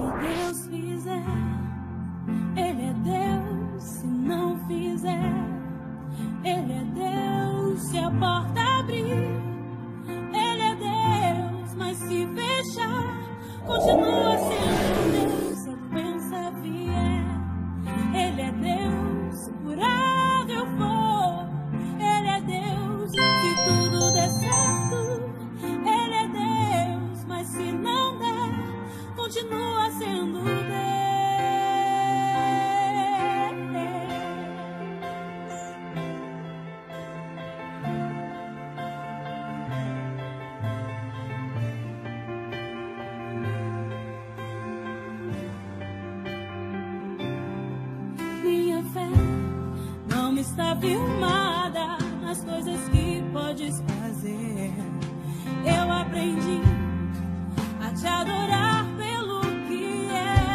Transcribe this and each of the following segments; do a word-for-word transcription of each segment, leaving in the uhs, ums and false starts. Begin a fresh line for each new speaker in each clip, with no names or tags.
Deus fizer, Ele é Deus. Se não fizer, Ele é Deus. Se a porta abrir, Ele é Deus. Mas se fechar, continua sendo Deus. Se a doença vier, Ele é Deus. Se curado eu for, Ele é Deus. Se tudo der certo, Ele é Deus. Mas se não der, continua sendo Deus. Minha fé não está firmada nas coisas que podes fazer. Eu aprendi a te adorar pelo que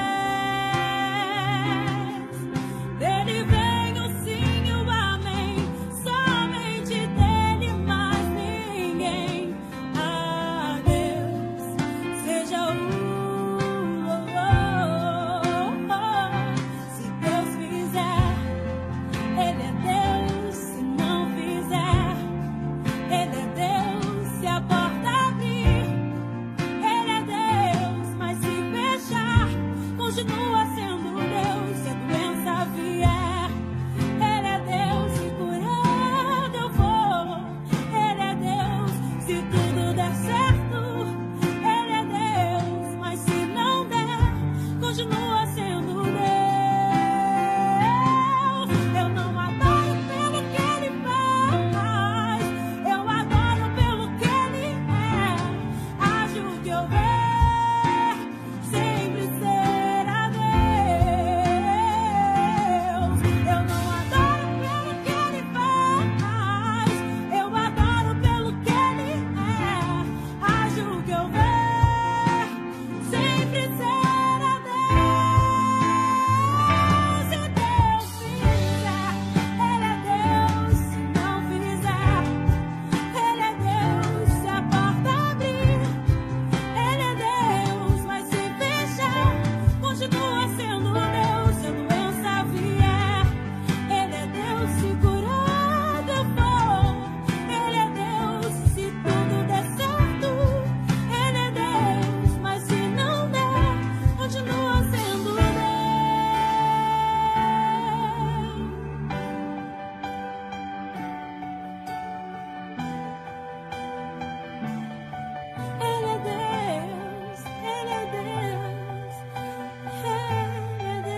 és. Dele vem o sim e o amém, somente dele, mais ninguém. Ah, Deus, seja o oh, oh, oh. Se Deus fizer, Ele é Deus. Se não fizer, Ele é Deus. Se a porta abrir, Ele é Deus. Mas se fechar, continua sendo Deus. Se a doença vier, Ele é Deus. Se curado eu for, Ele é Deus. Se tudo der certo, Ele é Deus. Mas se não der, continua sendo Deus. Eu não adoro pelo que Ele faz, eu adoro pelo que Ele é. Age o que eu ver, sempre será Deus. Eu não adoro pelo que Ele faz, eu adoro pelo que Ele é. Age o que eu ver, sempre será Deus. Se Deus fizer, Ele é Deus. Se não fizer, Ele é Deus. Se a porta abrir, Ele é Deus. Mas se fechar, continua sendo Deus. Se a doença vier, Ele é Deus. Se curado eu for, Ele é Deus. Se tudo der certo, Ele é Deus. Mas se não der, continua sendo Deus. Ele é Deus, Ele é Deus, Ele é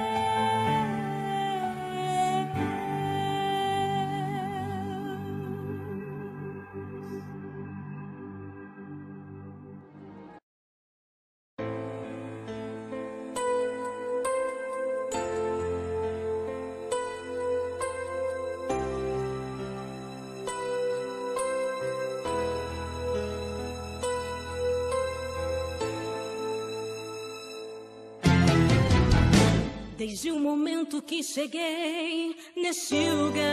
Desde o momento que cheguei neste lugar,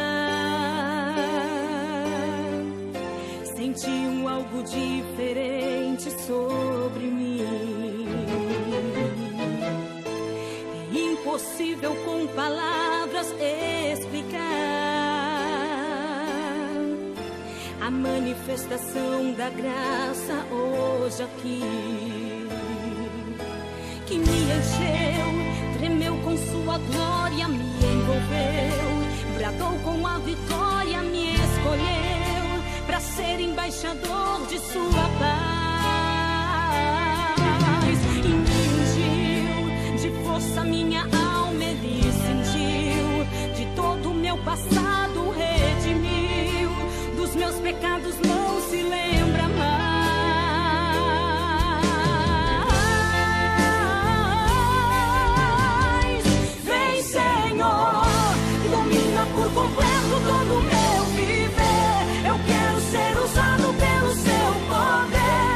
senti um algo diferente sobre mim. É impossível com palavras explicar a manifestação da graça hoje aqui, que me encheu, tremeu com sua glória, me envolveu, bradou com a vitória, me escolheu para ser embaixador de sua paz. E me ungiu de força, minha alma ele sentiu, de todo o meu passado redimiu, dos meus pecados não se lembra mais.
Por completo todo o meu viver, eu quero ser usado pelo seu poder.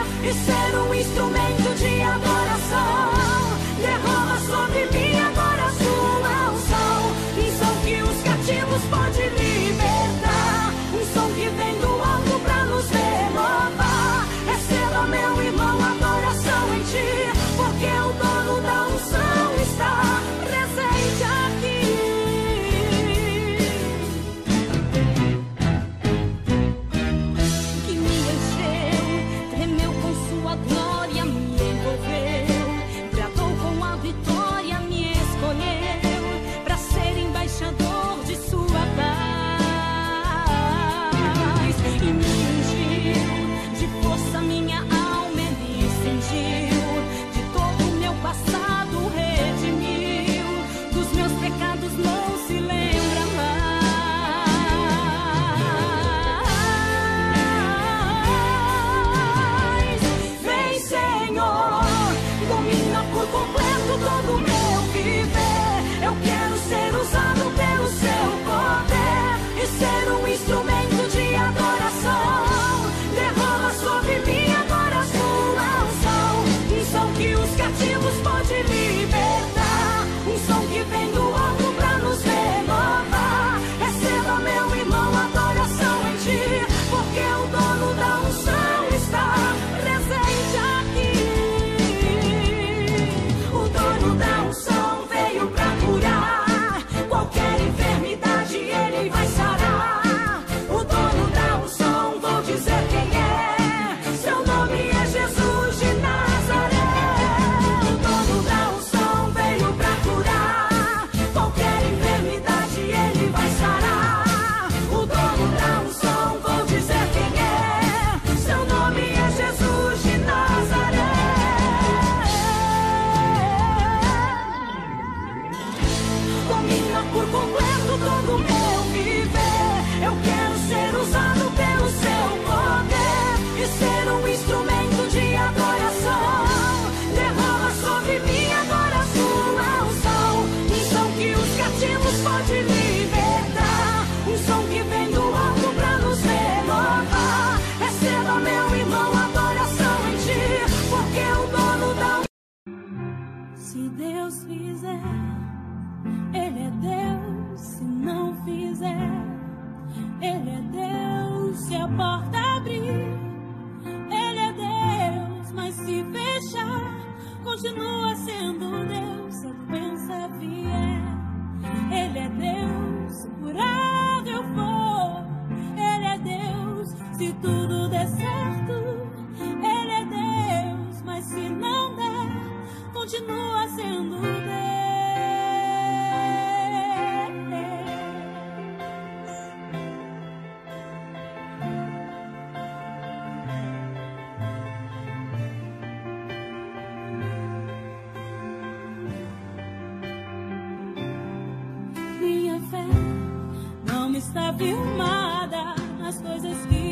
continua sendo Deus. Se a doença vier, Ele é Deus. Se curado eu for, Ele é Deus. Se tudo der certo, Ele é Deus. Mas se não der, continua sendo Deus. Minha fé não está firmada nas coisas que